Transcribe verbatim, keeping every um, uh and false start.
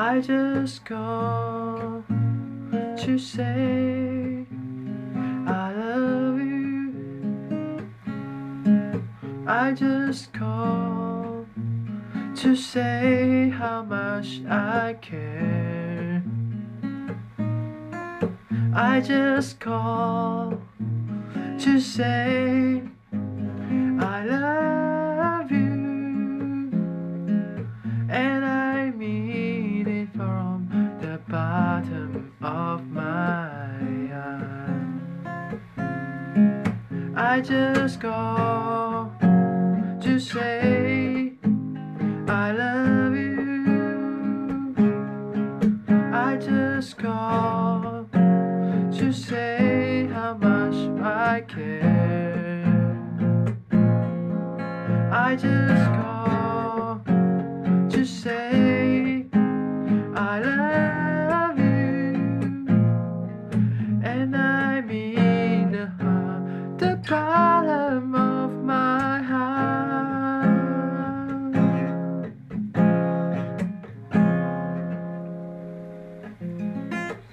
I just call to say I love you. I just call to say how much I care. I just call to say I love you, and I mean it from the bottom of my heart. I just call to say I love you. I just call to say how much I care. I just call to say I love you, and I mean the, the bottom of